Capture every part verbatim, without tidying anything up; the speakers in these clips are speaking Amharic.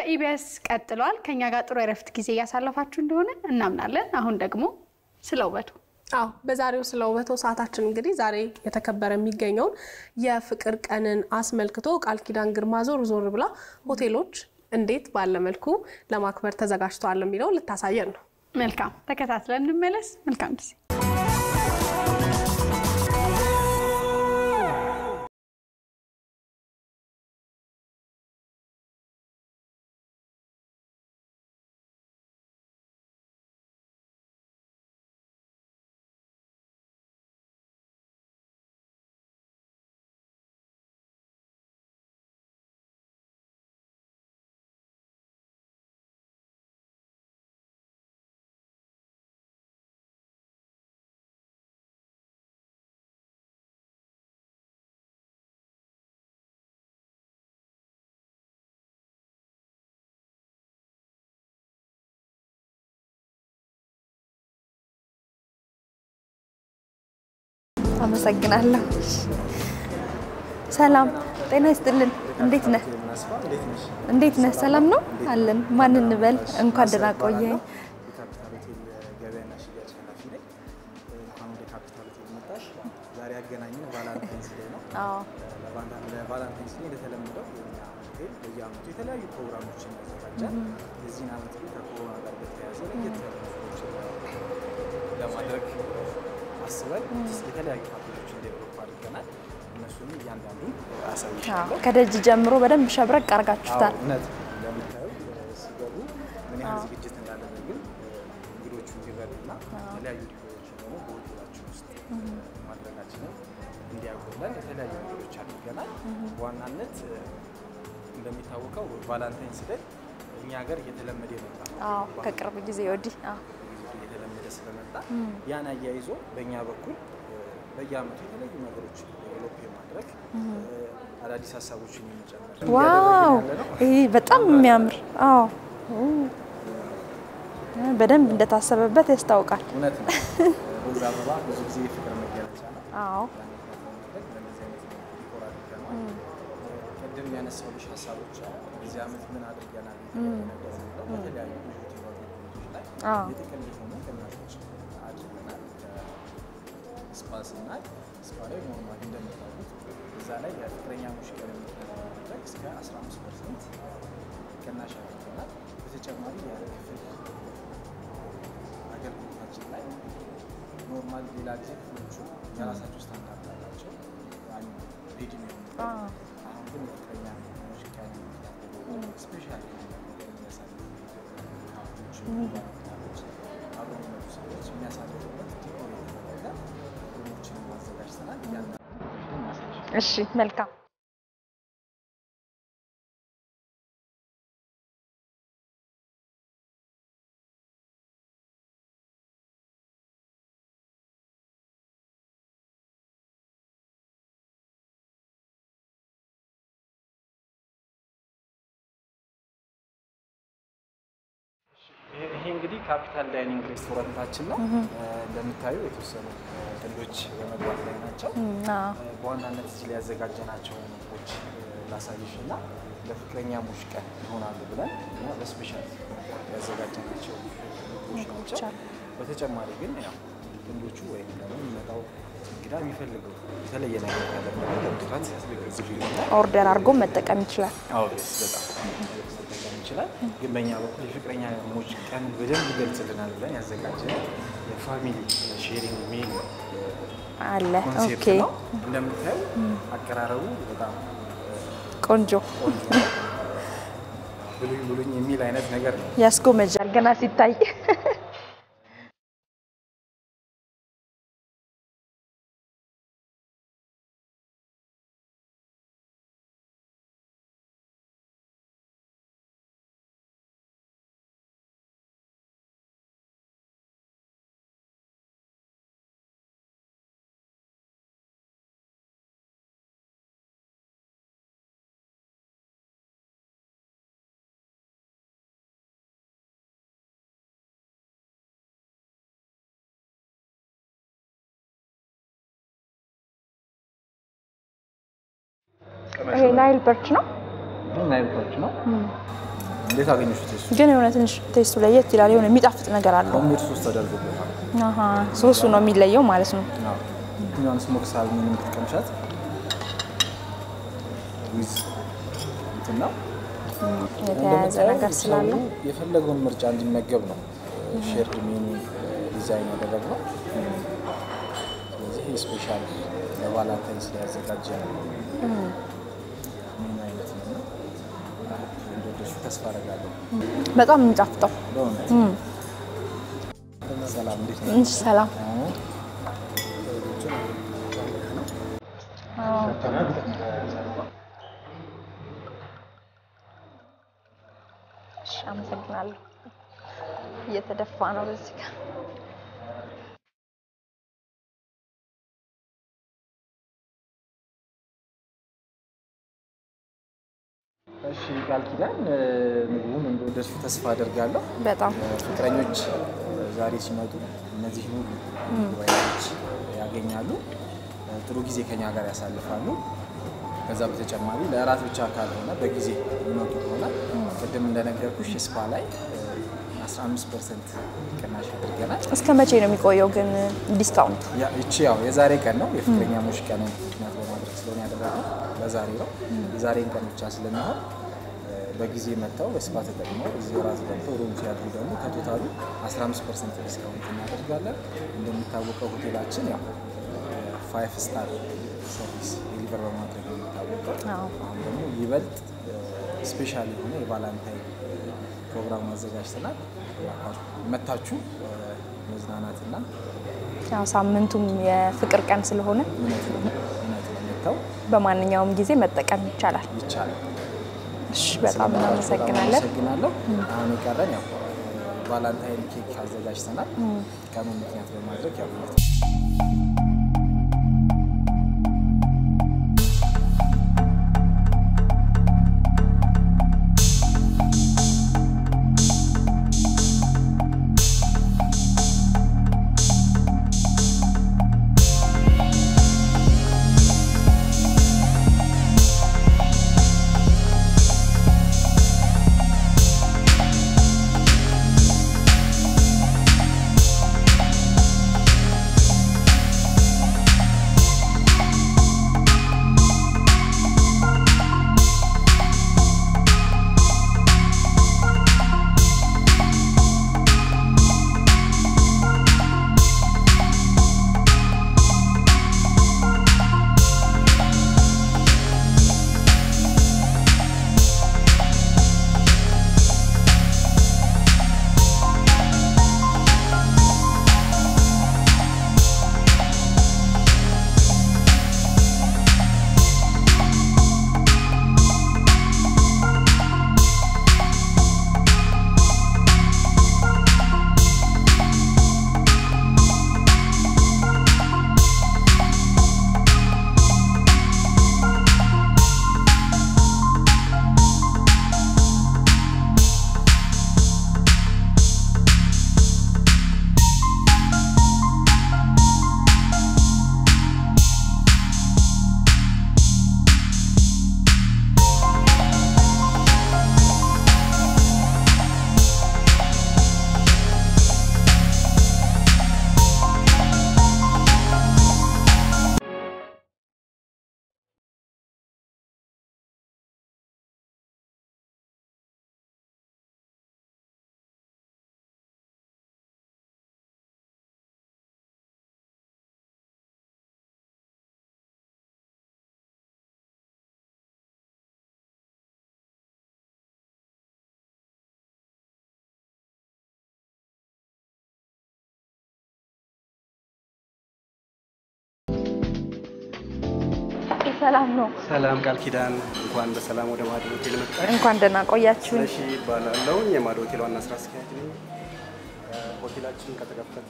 በኢቢኤስ ቀጥሏል ከኛ ጋር ጥሩ የረፍት ጊዜ ያሳለፋችሁ እንደሆነ እናምናለን አሁን ደግሞ ስለውበቱ አው በዛሬው ስለውበቱ ሰዓታችን እንግዲህ ዛሬ የተከበረ የሚገኘው የፍቅር ቀንን አስመልክቶ ቃል ኪዳን ግርማ ዞር ዞር ብላ ሆቴሎች እንዴት ባለ መልኩ ለማክበር ተዘጋጅተዋል የሚለው ልታሳየን ነው መልካም ተከታትለን እንመለስ መልካም ጊዜ አመሰግናለሁ ሰላም ጤና ይስጥልን እንዴት ነህ እንዴት ነህ ሰላም ነው አለን ማን እንበል እንኳን ደህና ቆየኝ ዛሬ ያገናኘን ቫላንታይንስ ዴይ ነው አዎ ለቫላንታይንስ ዴይ እንደተለመደው ሆቴል በየዓመቱ የተለያዩ ፕሮግራሞችን ያዘጋጃል የዚህን ዓመት ግን ከኮሮና ጋር በተያያዘ ለየት ያሉ ነገሮችን ለማድረግ አስበን የተለያዩ ፓኬጆችን ዴቨሎፕ አድርገናል እነሱን እያንዳንዱ አሳይሻለሁ ከደጅ ጀምሮ በደንብ ሸብረቅ አርጋችሁታል እውነት ለምታዩ ሲገቡ ምን ያህል ዝግጅት እንዳደረግን እንግዶቹ ይበሉና የተለያዩ ዲኮሮችን ደግሞ በሆቴላችን ውስጥ ማድረጋችንን እንዲያውቁልን የተለያዩ ነገሮች አድርገናል በዋናነት እንደሚታወቀው ቫላንታይንስ ዴይ እኛ ሀገር እየተለመደ የመጣ አዎ ከቅርብ ጊዜ ወዲህ አዎ የተለመደ ስለመጣ ያን አያይዞ በእኛ በኩል በየዓመቱ የተለያዩ ነገሮች ዴቨሎፕ ማድረግ አዳዲስ ሀሳቦችን የሚጨምር ዋው ይሄ በጣም የሚያምር አዎ በደንብ እንደታሰበበት ያስታውቃል እውነት ነው ሮዝ አበባ ብዙ ጊዜ ፍቅር መገለጫ ነው አዎ ቀደም ያነሳውልሽ ሀሳቦች በዚህ ዓመት ምን አድርገናል በተለያዩ ፕሮጀክቶች ላይ የተቀል ሆኖ ከናቶች አድርገናል ስፓስ እና ስፓ ላይ ኖርማሊ እንደምታውቁት እዛ ላይ የፍቅረኛሞች ቀን የሚደረግ እስከ አስራ አምስት ፐርሰንት ቅናሽ አድርገናል በተጨማሪ የክፍል አገልግሎታችን ላይ ኖርማሊ ሌላ ጊዜ ክፍሎቹ የራሳቸው ስታንዳርድ አላቸው ያኔ ሬዲ ነው አሁን ግን የፍቅረኛሞች ቀን ስፔሻሊ እሺ መልካም ይሄ እንግዲህ ካፒታል ዳይኒንግ ሬስቶራንታችን ነው እንደምታዩ የተወሰኑ ጥንዶች በመግባት ላይ ናቸው በዋናነት እዚህ ላይ ያዘጋጀናቸው ምግቦች ላሳይሽና ለፍቅረኛሞች ቀን ይሆናሉ ብለን እና በስፔሻል ያዘጋጀናቸው ምግቦች ናቸው በተጨማሪ ግን ያው ጥንዶቹ ወይም ደግሞ የሚመጣው እንግዳ የሚፈልገው የተለየ ነገር ካለ ለምትራት ያዘጋጅልናል ኦርደር አድርጎ መጠቀም ይችላል አዎ በጣም ይችላል ግን በእኛ በኩል የፍቅረኛሞች ቀን በደንብ ይገልጽልናል ብለን ያዘጋጀነው የፋሚሊ ሼሪንግ ሚል አለ ኦኬ እንደምታዩ አቀራረቡ በጣም ቆንጆ ብሉኝ ብሉኝ የሚል አይነት ነገር ነው ያስጎመጃል ገና ሲታይ ይሄ ናይል ፐርች ነው ናይል ፐርች ነው እንዴት አገኘሽ ቴስቱ? ግን የሆነ ትንሽ ቴስቱ ለየት ይላል የሆነ የሚጣፍጥ ነገር አለው ሆምሜድ ሶስ ተደርጎበታል አሃ ሶሱ ነው የሚለየው ማለት ነው አዎ ያን ስሞክ ሳልሚንም ከተቀምሻት ዊዝ እንትና የተያዘ ነገር ስላለው የፈለገውን ምርጫ እንዲመገብ ነው ሼር ሜኑ ዲዛይን ያደረግነው ስለዚህ ስፔሻል ለቫላንታይን ስለያዘጋጀ ነው ምን አይነት ነው እንደደሱ ተስፋ አደርጋለሁ በጣም የሚጣፍጠው ሰላም እንዴት ነው ሰላም አመሰግናለሁ እየተደፋ ነው በዚህ ጋር እሺ ቃል ኪዳን ምግቡን እንደደሱ ተስፋ አደርጋለሁ በጣም ፍቅረኞች ዛሬ ሲመጡ እነዚህ ነው ባይዎች ያገኛሉ ጥሩ ጊዜ ከኛ ጋር ያሳልፋሉ ከዛ በተጨማሪ ለራት ብቻ ካልሆነ በጊዜ ይመጡ ሆነ ቅድም እንደነገርኩሽ ስፓ ላይ አስራ አምስት ፐርሰንት ቅናሽ አድርገናል እስከ መቼ ነው የሚቆየው ግን ዲስካውንት ያ እቺ ያው የዛሬ ቀን ነው የፍቅረኛሞች ቀን ምክንያት በማድረግ ስለሆነ ያደረገው ለዛሬ ነው የዛሬን ቀን ብቻ ስለሚሆን በጊዜ መጣው በስፓ ተጠቅመው እዚህ ራት በልተው ሩም ሲያድሩ ደግሞ ከቶታሉ አስራ አምስት ፐርሰንት ዲስካውንት እናደርጋለን እንደሚታወቀው ሆቴላችን ያው ፋይቭ ስታር ሰርቪስ ዴሊቨር በማድረግ ነው የሚታወቀው አሁን ደግሞ ይበልጥ ስፔሻሊ ሆነ የቫላንታይን ፕሮግራም አዘጋጅተናል መታችሁ መዝናናትና ያው ሳምንቱም የፍቅር ቀን ስለሆነ እውነት ነው እውነት ነው መጣው በማንኛውም ጊዜ መጠቀም ይቻላል ይቻላል እሺ በጣም እናመሰግናለን እናመሰግናለሁ አሁን ይቀረን ያው ቫላንታይን ኬክ አዘጋጅተናል ቀኑን ምክንያት በማድረግ ያው ሰላም ነው ሰላም ቃል ኪዳን እንኳን በሰላም ወደ ማዶ ሆቴል መጣሽ እንኳን ደህና ቆያችሁ እሺ ባላለው የማዶ ሆቴል ዋና ስራ አስኪያጅ ነኝ ሆቴላችን ከተከፈተ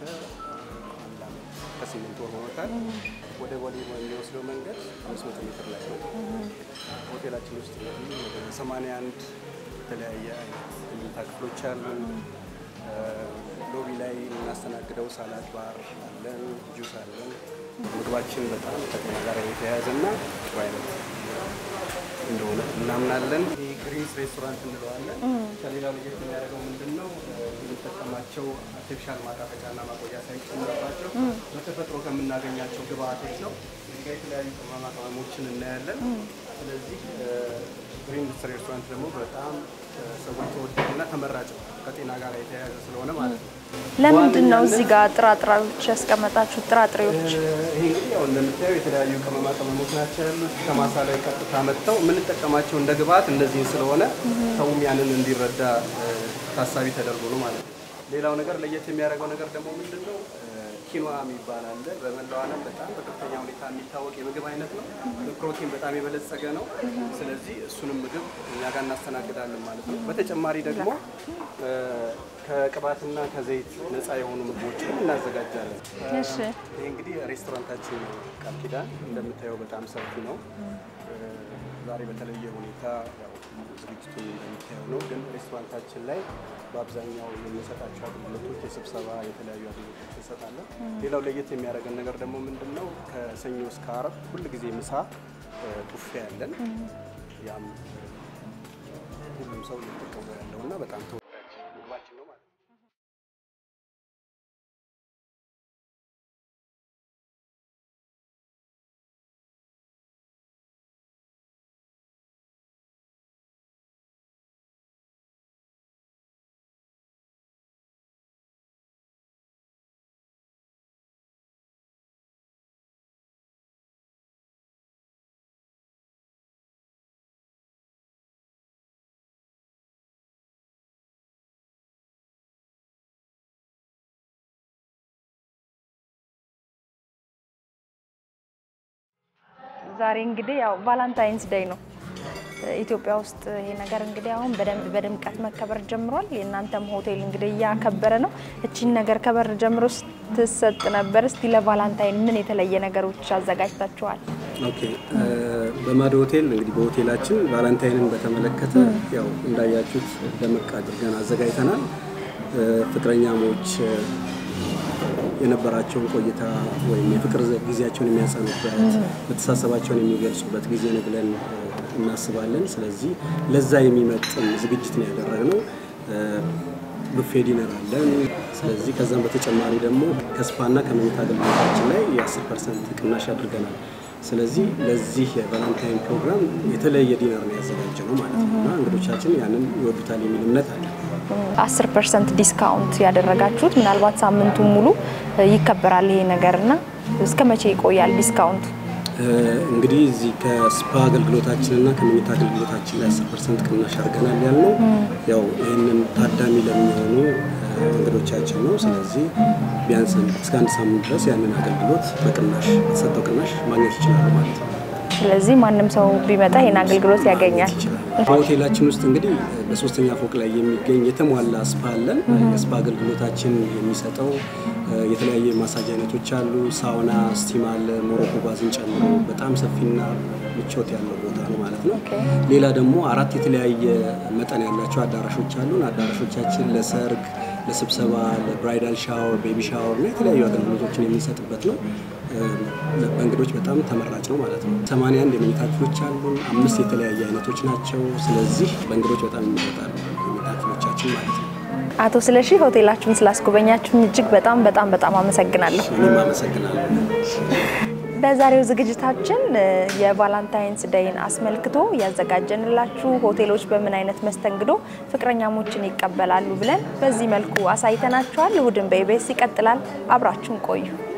ከስምንት ወር ሆኖታል ወደ ቦሌ የሚወስደው መንገድ አምስት መቶ ሜትር ላይ ነው ሆቴላችን ውስጥ ወደ ሰማንያ አንድ የተለያየ መኝታ ክፍሎች አሉ ሎቢ ላይ እናስተናግደው ሳላድ ባር አለን ጁስ አለን ምግባችን በጣም ከጤና ጋር የተያያዘና ጥሩ አይነት እንደሆነ እናምናለን። ግሪንስ ሬስቶራንት እንለዋለን። ከሌላው ለየት የሚያደርገው ምንድነው? የምንጠቀማቸው አርቲፊሻል ማጣፈጫና ማቆያ ሳይጨመርባቸው በተፈጥሮ ከምናገኛቸው ግብአቶች ነው። እዚህ የተለያዩ ቅመማ ቅመሞችን እናያለን። ስለዚህ ግሪንስ ሬስቶራንት ደግሞ በጣም ሰዎች ተወዳጅና ተመራጭ ከጤና ጋር የተያያዘ ስለሆነ ማለት ነው። ለምንድን ነው እዚህ ጋር ጥራጥሬዎች ያስቀመጣችሁ? ጥራጥሬዎች ይሄ እንግዲህ ያው እንደምታዩ የተለያዩ ቅመማ ቅመሞች ናቸው ያሉት። ከማሳ ላይ ቀጥታ መጥተው የምንጠቀማቸው እንደ ግብአት እነዚህን ስለሆነ ሰውም ያንን እንዲረዳ ታሳቢ ተደርጎ ነው ማለት ነው። ሌላው ነገር ለየት የሚያደርገው ነገር ደግሞ ምንድነው? ኪኖዋ የሚባል አለ። በመላው ዓለም በጣም በከፍተኛ ሁኔታ የሚታወቅ የምግብ አይነት ነው። በፕሮቲን በጣም የበለጸገ ነው። ስለዚህ እሱንም ምግብ እኛ ጋር እናስተናግዳለን ማለት ነው። በተጨማሪ ደግሞ ከቅባትና ከዘይት ነፃ የሆኑ ምግቦችን እናዘጋጃለን። እሺ ይሄ እንግዲህ ሬስቶራንታችን ቃል ኪዳን እንደምታየው በጣም ሰፊ ነው። ዛሬ በተለየ ሁኔታ ያው ዝግጅቱን እንደምታየው ነው። ግን ሬስቶራንታችን ላይ በአብዛኛው የምንሰጣቸው አገልግሎቶች የስብሰባ የተለያዩ አገልግሎቶች እንሰጣለን። ሌላው ለየት የሚያደርገን ነገር ደግሞ ምንድነው? ከሰኞ እስከ ዓርብ ሁሉ ጊዜ ምሳ ቡፌ ያለን። ያም ሁሉም ሰው እየተጠቀመው ያለውና በጣም ተወዳጅ ምግባችን ነው ማለት ነው። ዛሬ እንግዲህ ያው ቫለንታይንስ ዴይ ነው ኢትዮጵያ ውስጥ። ይሄ ነገር እንግዲህ አሁን በደንብ በድምቀት መከበር ጀምሯል። የእናንተም ሆቴል እንግዲህ ያከበረ ነው። እቺን ነገር ከበር ጀምሮ ተሰጥ ነበር። እስቲ ለቫለንታይን ምን የተለየ ነገሮች አዘጋጅታችኋል? ኦኬ በማዶ ሆቴል እንግዲህ በሆቴላችን ቫለንታይንን በተመለከተ ያው እንዳያችሁት ደመቅ አድርገን አዘጋጅተናል። ፍቅረኛሞች የነበራቸውን ቆይታ ወይም የፍቅር ጊዜያቸውን የሚያሳልፉበት መተሳሰባቸውን የሚገልጹበት ጊዜ ነው ብለን እናስባለን። ስለዚህ ለዛ የሚመጥን ዝግጅት ነው ያደረግነው። ቡፌ ዲነር አለን። ስለዚህ ከዛም በተጨማሪ ደግሞ ከስፓና ከመኝታ አገልግሎታችን ላይ የ10 ፐርሰንት ቅናሽ አድርገናል። ስለዚህ ለዚህ የቫለንታይን ፕሮግራም የተለየ ዲነር ነው ያዘጋጀነው ማለት ነው እና እንግዶቻችን ያንን ይወዱታል የሚል እምነት አለ። አስር ፐርሰንት ዲስካውንት ያደረጋችሁት ምናልባት ሳምንቱን ሙሉ ይከበራል ይሄ ነገርና እስከ መቼ ይቆያል ዲስካውንት? እንግዲህ እዚህ ከስፓ አገልግሎታችንና ከመኝታ አገልግሎታችን ላይ አስር ፐርሰንት ቅናሽ አድርገናል ያልነው ያው ይሄንን ታዳሚ ለሚሆኑ እንግዶቻችን ነው። ስለዚህ ቢያንስ እስከ አንድ ሳምንት ድረስ ያንን አገልግሎት በቅናሽ በተሰጠው ቅናሽ ማግኘት ይችላል ማለት ነው። ስለዚህ ማንም ሰው ቢመጣ ይሄን አገልግሎት ያገኛል። በሆቴላችን ውስጥ እንግዲህ በሶስተኛ ፎቅ ላይ የሚገኝ የተሟላ ስፓ አለን። የስፓ አገልግሎታችን የሚሰጠው የተለያየ ማሳጅ አይነቶች አሉ። ሳውና፣ ስቲም አለ፣ ሞሮኮ ባዝን ጨምሮ በጣም ሰፊና ምቾት ያለው ቦታ ነው ማለት ነው። ሌላ ደግሞ አራት የተለያየ መጠን ያላቸው አዳራሾች አሉን። አዳራሾቻችን ለሰርግ፣ ለስብሰባ፣ ለብራይዳል ሻወር፣ ቤቢ ሻወር እና የተለያዩ አገልግሎቶችን የምንሰጥበት ነው። ለእንግዶች በጣም ተመራጭ ነው ማለት ነው። ሰማንያ አንድ የመኝታ ክፍሎች አሉን። አምስት የተለያየ አይነቶች ናቸው። ስለዚህ በእንግዶች በጣም ይመረጣሉ የመኝታ ክፍሎቻችን ማለት ነው። አቶ ስለሺ ሆቴላችሁን ስላስጎበኛችሁን እጅግ በጣም በጣም በጣም አመሰግናለሁ። እኔም አመሰግናለሁ። በዛሬው ዝግጅታችን የቫለንታይንስ ዴይን አስመልክቶ ያዘጋጀንላችሁ ሆቴሎች በምን አይነት መስተንግዶ ፍቅረኛሞችን ይቀበላሉ ብለን በዚህ መልኩ አሳይተናችኋል። እሁድን በኢቢኤስ ይቀጥላል። አብራችሁን ቆዩ።